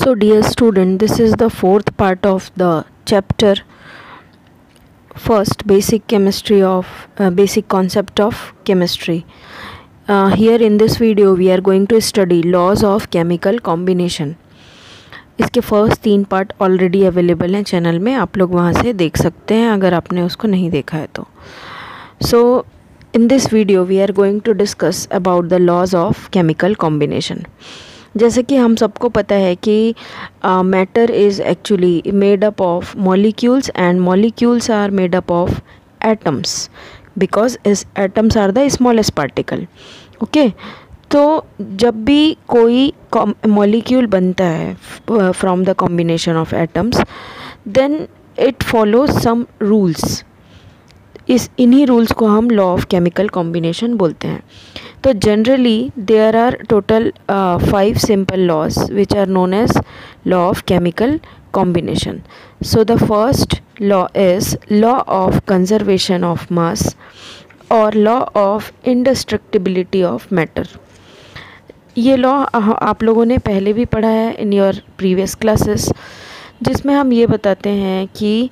So dear student, this is the fourth part of the chapter first, basic chemistry of basic concept of chemistry. Here in this video we are going to study laws of chemical combination. इसके first 3 part already available हैं channel में, आप लोग वहाँ से देख सकते हैं अगर आपने उसको नहीं देखा है तो. So in this video we are going to discuss about the laws of chemical combination. जैसे कि हम सबको पता है कि matter is actually made up of molecules and molecules are made up of atoms because atoms are the smallest particle. Okay, तो जब भी कोई मॉलिक्यूल बनता है from the combination of atoms then it follows some rules. इन्हीं rules को हम law of chemical combination बोलते हैं. तो generally there are total 5 simple laws which are known as law of chemical combination. So the first law is law of conservation of mass और law of indestructibility of matter. ये law आप लोगों ने पहले भी पढ़ा है इन योर प्रीवियस क्लासेस, जिसमें हम ये बताते हैं कि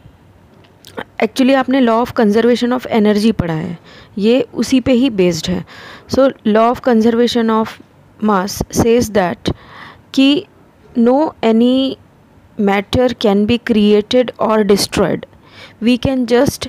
एक्चुअली आपने law of conservation of energy पढ़ा है, ये उसी पे ही बेस्ड है. So law of conservation of mass says that कि no any matter can be created और destroyed, we can just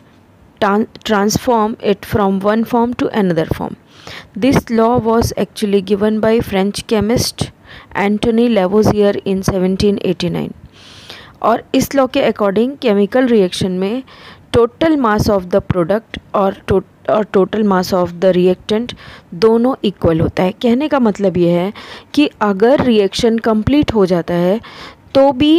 transform it from one form to another form. This law was actually given by French chemist Antoine Lavoisier in 1789. और इस law के according chemical reaction में total mass of the product और total mass of the reactant दोनों equal होता है. कहने का मतलब ये है कि अगर रिएक्शन कंप्लीट हो जाता है तो भी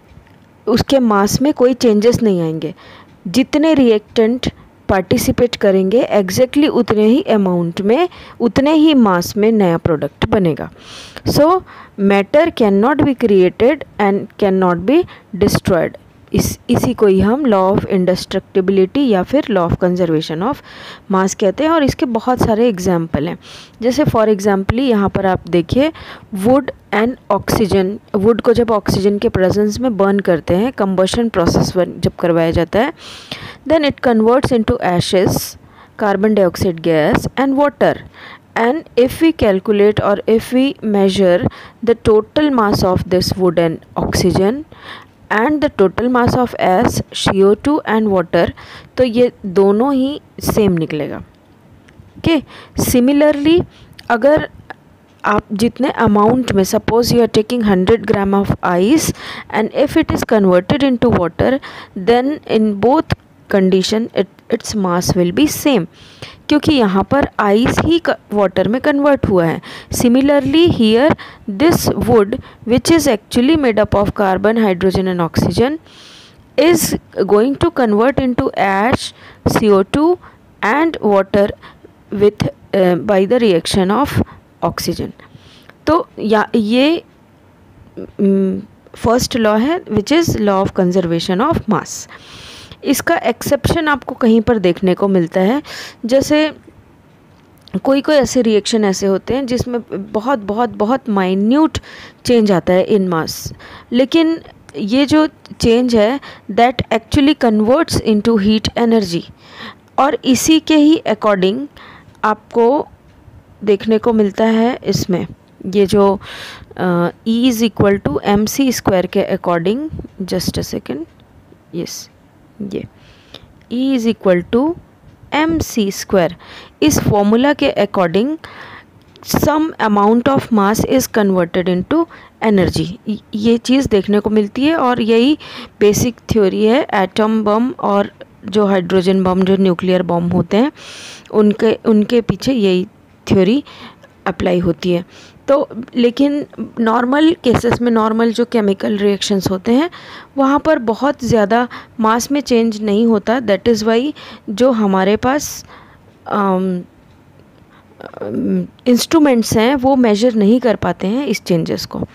उसके मास में कोई चेंजेस नहीं आएंगे. जितने रिएक्टेंट पार्टिसिपेट करेंगे एग्जैक्टली उतने ही अमाउंट में, उतने ही मास में नया प्रोडक्ट बनेगा. So matter can not be created and can not be destroyed. इसी को ही हम लॉ ऑफ इंडेस्ट्रक्टिबिलिटी या फिर law of conservation of mass कहते हैं. और इसके बहुत सारे एग्जाम्पल हैं. जैसे फॉर एग्जाम्पल यहाँ पर आप देखिए वुड एंड ऑक्सीजन. वुड को जब ऑक्सीजन के प्रेजेंस में बर्न करते हैं, कंबशन प्रोसेस जब करवाया जाता है, then it converts into ashes, carbon dioxide gas and water. And if we calculate or if we measure the total mass of this wood and oxygen and the total mass of ash, CO2 and water, तो ये दोनों ही same निकलेगा. Okay, similarly अगर आप जितने amount में, suppose you are taking 100 gram of ice and if it is converted into water then in both condition its mass will be same, क्योंकि यहाँ पर आइस ही वाटर में कन्वर्ट हुआ है. Similarly here this wood which is actually made up of carbon, hydrogen and oxygen is going to convert into ash, CO2 and water with by the reaction of oxygen. तो ये first law है which is law of conservation of mass. इसका exception आपको कहीं पर देखने को मिलता है. जैसे कोई ऐसे रिएक्शन ऐसे होते हैं जिसमें बहुत बहुत बहुत माइन्यूट चेंज आता है इन मास, लेकिन ये जो चेंज है that actually converts into heat energy. और इसी के ही अकॉर्डिंग आपको देखने को मिलता है इसमें ये जो E is equal to mc² के according, just a second, yes, ये E is equal to mc². इस फॉर्मूला के according some amount of mass is converted into energy. ये चीज़ देखने को मिलती है और यही बेसिक थ्योरी है एटम बम और जो हाइड्रोजन बम, जो न्यूक्लियर बम होते हैं, उनके पीछे यही थ्योरी अप्लाई होती है. तो लेकिन नॉर्मल केसेस में, नॉर्मल जो केमिकल रिएक्शंस होते हैं वहाँ पर बहुत ज़्यादा मास में चेंज नहीं होता. दैट इज़ वाई जो हमारे पास इंस्ट्रूमेंट्स हैं वो मेजर नहीं कर पाते हैं इस चेंजेस को.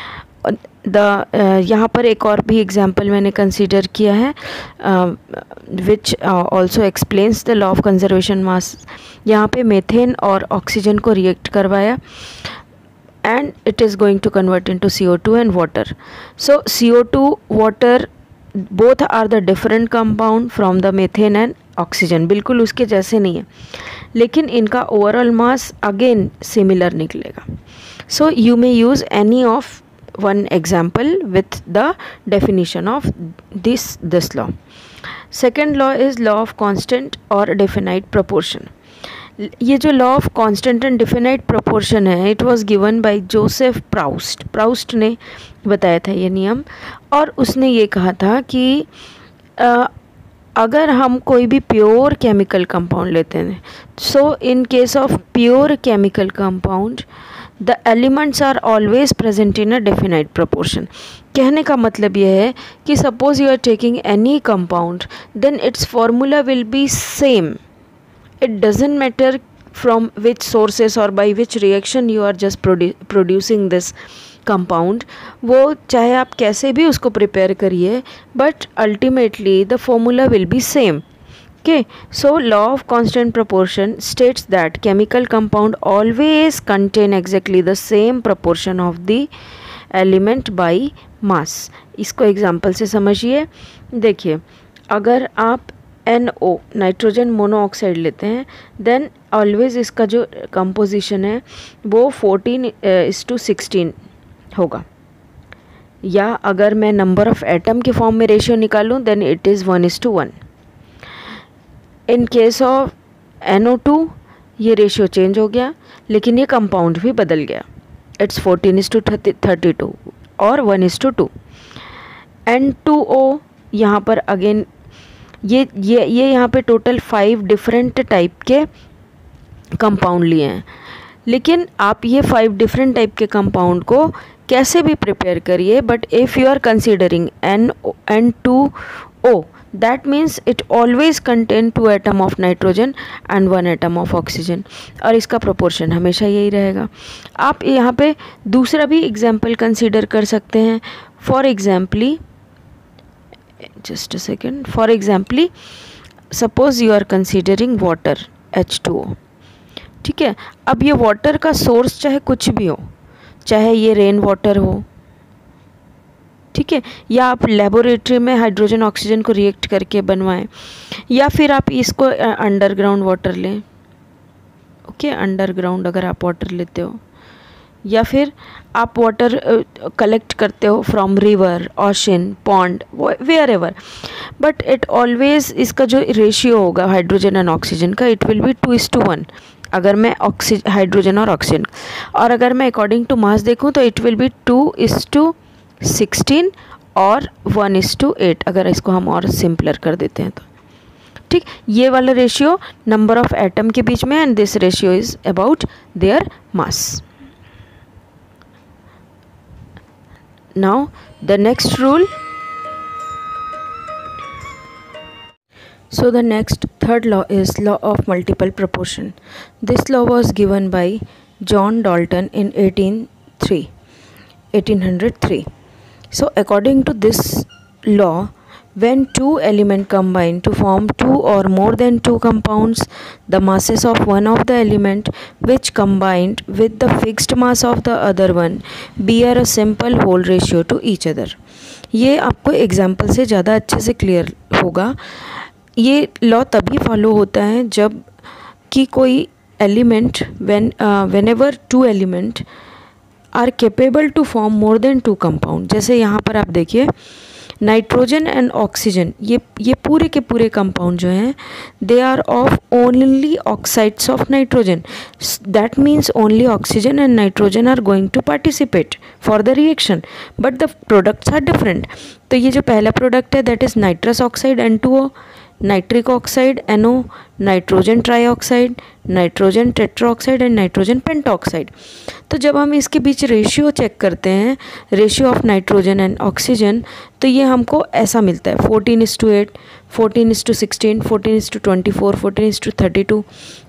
यहाँ पर एक और भी एग्जांपल मैंने कंसीडर किया है which also explains the law of conservation mass. यहाँ पे मेथेन और ऑक्सीजन को रिएक्ट करवाया and it is going to convert into CO2 and water. So CO2, water, both are the different compound from the methane and oxygen. बिल्कुल उसके जैसे नहीं है, लेकिन इनका ओवरऑल मास अगेन सिमिलर निकलेगा. So you may use any of one example with the definition of this law. Second law is law of constant or definite proportion. ये जो law of constant and definite proportion है, it was given by Joseph Proust ने बताया था ये नियम. और उसने ये कहा था कि अगर हम कोई भी प्योर केमिकल कंपाउंड लेते हैं, so in case of pure chemical compound the elements are always present in a definite proportion. कहने का मतलब ये है कि suppose you are taking any compound, then its formula will be same. It doesn't matter from which sources or by which reaction you are just producing this compound. वो चाहे आप कैसे भी उसको prepare करिए, but ultimately the formula will be same. Okay, so law of constant proportion states that chemical compound always contain exactly the same proportion of the element by mass. इसको example से समझिए. देखिए, अगर आप NO नाइट्रोजन मोनोऑक्साइड लेते हैं, then always इसका जो कंपोजिशन है वो 14:16 होगा. या अगर मैं नंबर ऑफ एटम के फॉर्म में रेशियो निकालूं, then it is 1:1. In case of NO2 ये रेशियो चेंज हो गया, लेकिन ये कंपाउंड भी बदल गया. इट्स 14:32 और 1:2. N2O यहाँ पर अगेन ये यहाँ पे टोटल 5 डिफरेंट टाइप के कंपाउंड लिए हैं, लेकिन आप ये 5 डिफरेंट टाइप के कंपाउंड को कैसे भी प्रिपेयर करिए, but if you are considering N2O, that means it always contain 2 atom of nitrogen and 1 atom of oxygen, और इसका प्रोपोर्शन हमेशा यही रहेगा. आप यहाँ पे दूसरा भी एग्जाम्पल कंसिडर कर सकते हैं. For example, just a second, for example, suppose you are considering water H2O. ठीक है, अब ये वाटर का सोर्स चाहे कुछ भी हो, चाहे ये रेन वाटर हो, ठीक है, या आप लेबोरेटरी में हाइड्रोजन ऑक्सीजन को रिएक्ट करके बनवाएं, या फिर आप इसको अंडरग्राउंड वाटर लें. ओके, अंडरग्राउंड अगर आप वाटर लेते हो, या फिर आप वाटर कलेक्ट करते हो from river, ocean, pond, wherever, but it always इसका जो रेशियो होगा हाइड्रोजन एंड ऑक्सीजन का, इट विल बी 2:1. अगर मैं हाइड्रोजन और ऑक्सीजन, और अगर मैं अकॉर्डिंग टू मास देखूँ तो इट विल बी 2:16 और 1:8, अगर इसको हम और सिंपलर कर देते हैं तो. ठीक, ये वाला रेशियो नंबर ऑफ एटम के बीच में, and this ratio is about their mass. Now the next rule. So the next third law is law of multiple proportion. This law was given by John Dalton in 1803. So according to this law, when 2 elements combine to form 2 or more than 2 compounds, the masses of one of the element which combined with the fixed mass of the other one bear a simple whole ratio to each other. ये आपको example से ज़्यादा अच्छे से clear होगा. ये law तभी follow होता है जब कि कोई element whenever 2 element are capable to form more than 2 compound. जैसे यहाँ पर आप देखिए, नाइट्रोजन एंड ऑक्सीजन, ये पूरे के पूरे कंपाउंड जो हैं, they are of only oxides of nitrogen. That means only oxygen and nitrogen are going to participate for the reaction, but the products are different. तो ये जो पहला प्रोडक्ट है, that is nitrous oxide N2O, nitric oxide NO, nitrogen trioxide, nitrogen tetraoxide and nitrogen pentaoxide. तो जब हम इसके बीच रेशियो चेक करते हैं, ratio of nitrogen and oxygen, तो ये हमको ऐसा मिलता है 14:8, 14:16, 14:24, 14:32,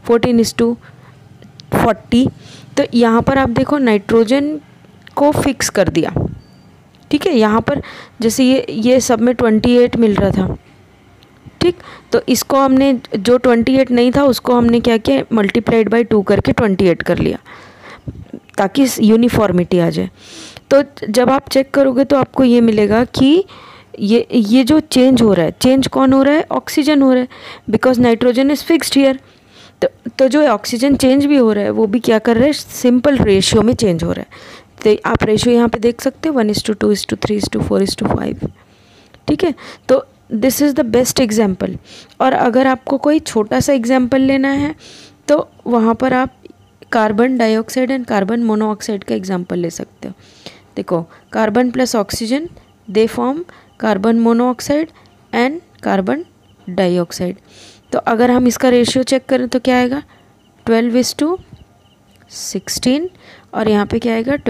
14:40. तो यहाँ पर आप देखो नाइट्रोजन को फिक्स कर दिया. ठीक है, यहाँ पर जैसे ये सब में 28 मिल रहा था. ठीक, तो इसको हमने जो 28 नहीं था उसको हमने क्या किया, मल्टीप्लाइड बाय 2 करके 28 कर लिया. ताकि यूनिफॉर्मिटी आ जाए। तो जब आप चेक करोगे तो आपको ये मिलेगा कि ये जो चेंज हो रहा है, चेंज कौन हो रहा है? ऑक्सीजन हो रहा है, because nitrogen is fixed here. तो जो ऑक्सीजन चेंज भी हो रहा है वो भी क्या कर रहा है? सिंपल रेशियो में चेंज हो रहा है। तो आप रेशियो यहाँ पे देख सकते हो 1:2, 3:3, 4:5। ठीक है, तो this is the best example. और अगर आपको कोई छोटा सा एग्जाम्पल लेना है तो वहाँ पर आप carbon dioxide and carbon monoxide का एग्जाम्पल ले सकते हो। देखो, carbon plus oxygen they form carbon monoxide and carbon dioxide. तो अगर हम इसका रेशियो चेक करें तो क्या आएगा? 12:16, और यहाँ पे क्या आएगा?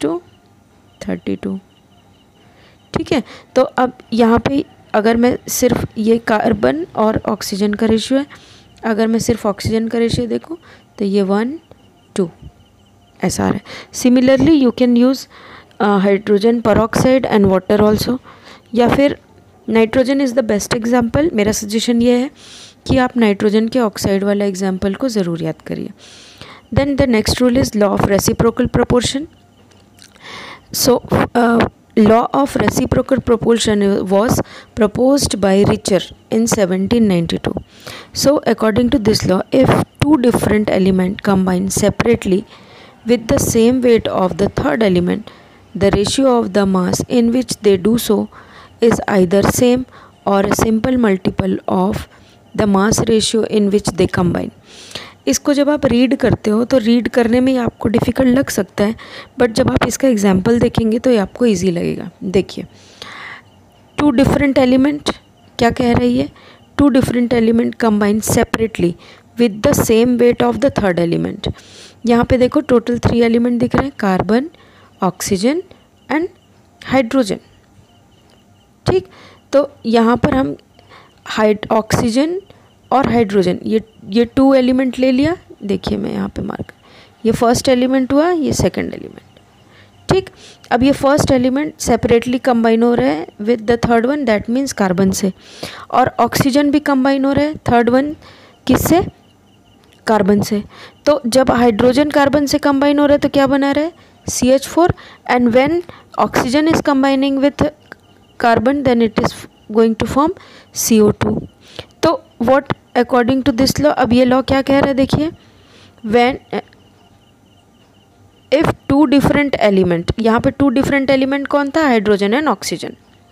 12:32। ठीक है, तो अब यहाँ पे अगर मैं सिर्फ ये कार्बन और ऑक्सीजन का रेशियो है, अगर मैं सिर्फ ऑक्सीजन का रेशियो देखूँ तो ये 1:2 ऐसा आ रहा है। Similarly you can use hydrogen peroxide and water also, या फिर nitrogen is the best example. मेरा सजेशन ये है कि आप नाइट्रोजन के ऑक्साइड वाला एग्जाम्पल को ज़रूर याद करिए। Then the next rule is law of reciprocal proportion. So law of reciprocal propulsion was proposed by Richter in 1792. So according to this law, if two different elements combine separately with the same weight of the third element, the ratio of the mass in which they do so is either same or a simple multiple of the mass ratio in which they combine. इसको जब आप read करते हो तो read करने में आपको difficult लग सकता है, बट जब आप इसका एग्जाम्पल देखेंगे तो ये आपको इजी लगेगा। देखिए, टू डिफरेंट एलिमेंट क्या कह रही है? Two different element combine separately with the same weight of the third element. यहाँ पे देखो टोटल 3 एलिमेंट दिख रहे हैं, कार्बन, ऑक्सीजन एंड हाइड्रोजन। ठीक, तो यहाँ पर हम ऑक्सीजन और हाइड्रोजन ये 2 एलिमेंट ले लिया। देखिए मैं यहाँ पे मार्क, ये फर्स्ट एलिमेंट हुआ, ये सेकंड एलिमेंट। ठीक, अब ये फर्स्ट एलिमेंट सेपरेटली कंबाइन हो रहा है with the third one, that means carbon से, और ऑक्सीजन भी कंबाइन हो रहा है थर्ड वन किससे? कार्बन से। तो जब हाइड्रोजन कार्बन से कंबाइन हो रहा है तो क्या बना रहा है? CH4, and when oxygen is combining with carbon then it is going to form CO2। तो what according to this law, अब ये लॉ क्या कह रहा है? देखिए, व्हेन इफ 2 डिफरेंट एलिमेंट, यहाँ पे 2 डिफरेंट एलिमेंट कौन था? Hydrogen and oxygen,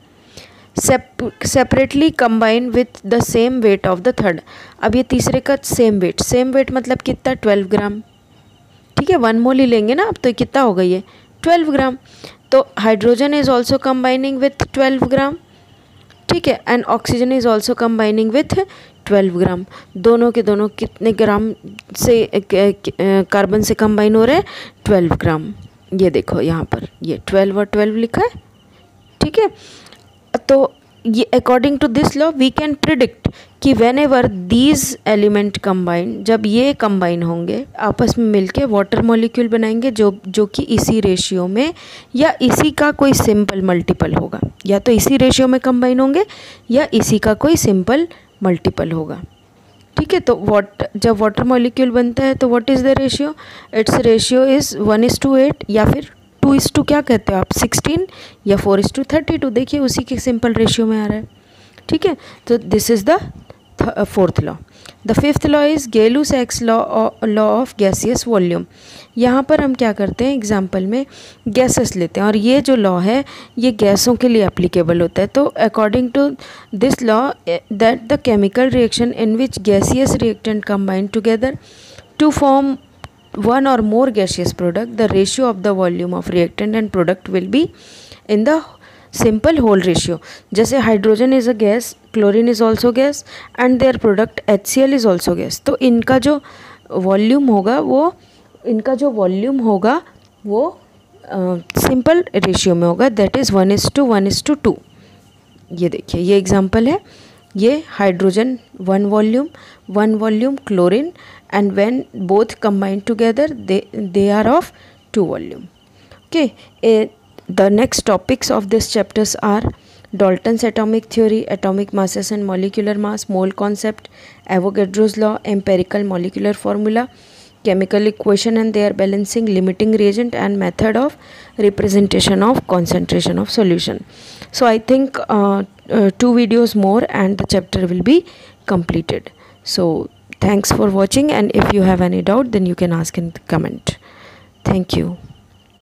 separately combine with the same weight of the third. अब ये तीसरे का सेम वेट मतलब कितना? 12 ग्राम। ठीक है, 1 मोल ही लेंगे ना, अब तो कितना होगा ये? 12 ग्राम। तो hydrogen is also combining with 12 gram. ठीक है, and oxygen is also combining with 12 gram. दोनों के दोनों कितने ग्राम से कार्बन से कंबाइन हो रहे हैं? 12 ग्राम। ये देखो यहाँ पर ये 12 और 12 लिखा है। ठीक है, तो ये according to this law we can predict कि whenever these element combine, जब ये कंबाइन होंगे आपस में मिलके वाटर मॉलिक्यूल बनाएंगे जो कि इसी रेशियो में या इसी का कोई सिंपल मल्टीपल होगा, या तो इसी रेशियो में कंबाइन होंगे या इसी का कोई सिंपल मल्टीपल होगा। ठीक है, तो जब वाटर मॉलिक्यूल बनता है तो what is the ratio? Its ratio is 1:8, या फिर 2:, क्या कहते हो आप, 16, या 4:32। देखिए उसी के सिंपल रेशियो में आ रहा है। ठीक है, तो this is the 4th law. The 5th law is Gay Lussac's law of gaseous volume. यहाँ पर हम क्या करते हैं? एग्जाम्पल में गैसेस लेते हैं, और ये जो लॉ है ये गैसों के लिए एप्लीकेबल होता है। तो according to this law that the chemical reaction in which gaseous reactant combine together to form one or more gaseous product, the ratio of the volume of reactant and product will be in the simple whole ratio. जैसे hydrogen is a gas, chlorine is also gas, and their product HCl is also gas. तो इनका जो volume होगा वो simple ratio में होगा, that is 1:1:2। ये देखिए ये एग्जाम्पल है, ये hydrogen 1 volume chlorine, and when both combine together they are of 2 volume. Okay, the next topics of this chapters are Dalton's atomic theory, atomic masses and molecular mass, mole concept, Avogadro's law, empirical molecular formula, chemical equation and their balancing, limiting reagent, and method of representation of concentration of solution. So I think 2 videos more and the chapter will be completed. So thanks for watching, and if you have any doubt then you can ask in the comment. Thank you.